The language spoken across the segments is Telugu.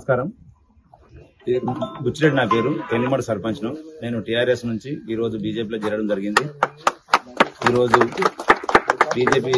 నమస్కారం. బుచ్చిరెడ్డి నా పేరు. పెళ్లిమడ సర్పంచ్ ను. నేను టీఆర్ఎస్ నుంచి ఈ రోజు బీజేపీలో చేరడం జరిగింది. ఈ రోజు బీజేపీ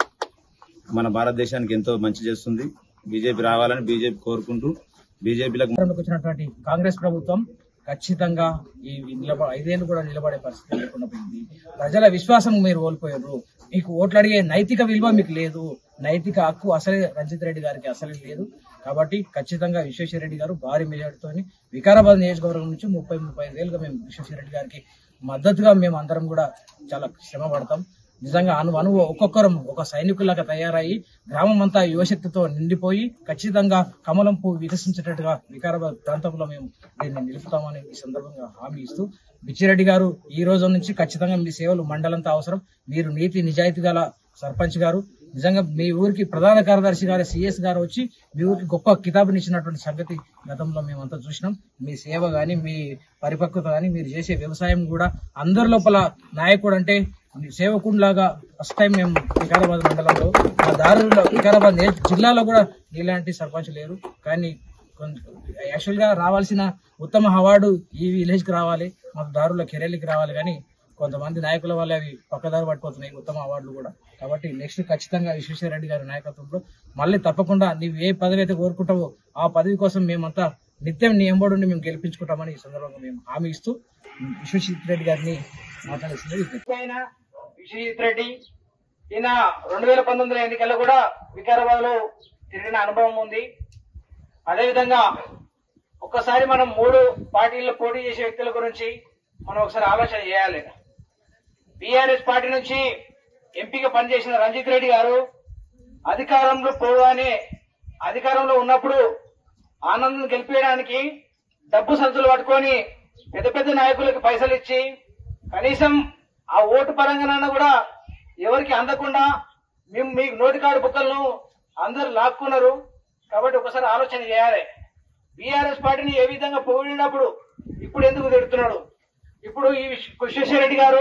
మన భారతదేశానికి ఎంతో మంచి చేస్తుంది. బీజేపీ రావాలని బీజేపీ కోరుకుంటూ బీజేపీలకు వచ్చినటువంటి కాంగ్రెస్ ప్రభుత్వం ఖచ్చితంగా ఈ 5 ఏళ్లు కూడా నిలబడే పరిస్థితి లేకుండా పోయింది. ప్రజల విశ్వాసం మీరు కోల్పోయారు. మీకు ఓట్లు అడిగే నైతిక విలువ మీకు లేదు. నైతిక హక్కు అసలే రంజిత్ రెడ్డి గారికి అసలే లేదు. కాబట్టి ఖచ్చితంగా విశ్వేశ్వరరెడ్డి గారు భారీ మెజార్టీతో వికారాబాద్ నియోజకవర్గం నుంచి 35 ఏళ్ళుగా మేము విశ్వేశ్వరరెడ్డి గారికి మద్దతుగా మేము అందరం కూడా చాలా శ్రమ పడతాం. నిజంగా ఒక్కొక్కరం ఒక సైనికులాగా తయారయ్యి గ్రామం అంతా యువశక్తితో నిండిపోయి ఖచ్చితంగా కమలం పువ్వు వికసించేటట్టుగా వికారాబాద్ ప్రాంతంలో మేము దీన్ని నిలుపుతామని ఈ సందర్భంగా హామీ ఇస్తూ, బిచ్చిరెడ్డి గారు ఈ రోజు నుంచి ఖచ్చితంగా మీ సేవలు మండలంతా అవసరం. మీరు నీతి నిజాయితీ గల సర్పంచ్ గారు. నిజంగా మీ ఊరికి ప్రధాన కార్యదర్శి గారు సిఎస్ గారు వచ్చి మీ ఊరికి గొప్ప కితాబునిచ్చినటువంటి సంగతి గతంలో మేమంతా చూసినాం. మీ సేవ గాని, మీ పరిపక్వత గాని, మీరు చేసే వ్యవసాయం కూడా అందరి లోపల నాయకుడు అంటే సేవకుడిలాగా ఫస్ట్ టైం మేము వికారాబాద్ మండలంలో ఆ దారుల్లో వికారాబాద్ జిల్లాలో కూడా ఇలాంటి సర్పంచ్ లేరు. కానీ యాక్చువల్ గా రావాల్సిన ఉత్తమ అవార్డు ఈ విలేజ్ కి రావాలి, మాకు దారుల్లో కెరెల్లికి రావాలి. కానీ కొంతమంది నాయకుల వల్ల అవి పక్కదారి పట్టుకోతున్నాయి ఉత్తమ అవార్డులు కూడా. కాబట్టి నెక్స్ట్ ఖచ్చితంగా విశ్వేశ్వరరెడ్డి గారి నాయకత్వంలో మళ్ళీ తప్పకుండా నీవు ఏ పదవి అయితే కోరుకుంటావో ఆ పదవి కోసం మేమంతా నిత్యం నీ ఎంబడి మేము గెలిపించుకుంటామని ఈ సందర్భంగా మేము హామీ ఇస్తూ విశ్వేశ్వర రెడ్డి గారిని మాట్లాడుతుంది. విశ్వేశ్వర రెడ్డి ఈయన 2019 ఎన్నికల్లో కూడా వికారాబాద్ లో తిరిగిన అనుభవం ఉంది. అదేవిధంగా ఒక్కసారి మనం 3 పార్టీల్లో పోటీ చేసే వ్యక్తుల గురించి మనం ఒకసారి ఆలోచన చేయాలి. బీఆర్ఎస్ పార్టీ నుంచి ఎంపీగా పనిచేసిన రంజిత్ రెడ్డి గారు అధికారంలో పోగానే అధికారంలో ఉన్నప్పుడు ఆనందం గెలిపేయడానికి డబ్బు సంచులు పట్టుకొని పెద్ద పెద్ద నాయకులకు పైసలు ఇచ్చి కనీసం ఆ ఓటు పరంగానైనా కూడా ఎవరికి అందకుండా మేము మీకు నోటికాడు బుక్కలను అందరు లాక్కున్నారు. కాబట్టి ఒకసారి ఆలోచన చేయాలి. బీఆర్ఎస్ పార్టీని ఏ విధంగా పొగిడినప్పుడు ఇప్పుడు ఎందుకు తిడుతున్నాడు? ఇప్పుడు ఈ విశ్వేశ్వరరెడ్డి గారు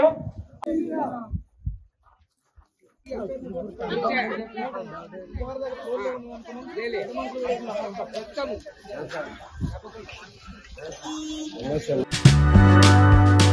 సమస్యలు